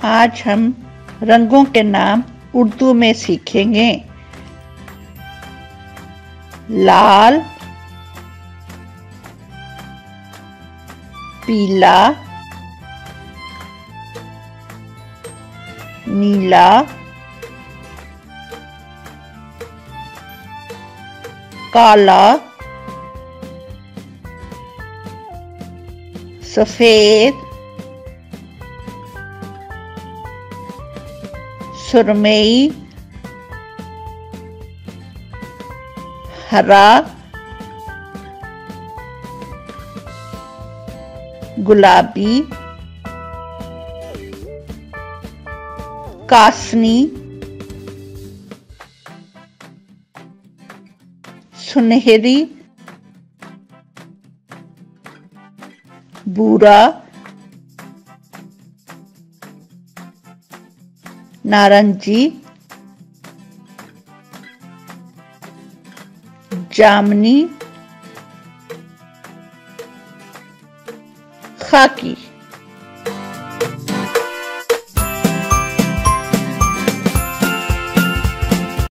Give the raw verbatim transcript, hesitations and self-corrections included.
आज हम रंगों के नाम उर्दू में सीखेंगे। लाल, पीला, नीला, काला, सफेद, सुरमई, हरा, गुलाबी, कासनी, सुनहरी, भूरा, नारंगी, जामुनी, खाकी।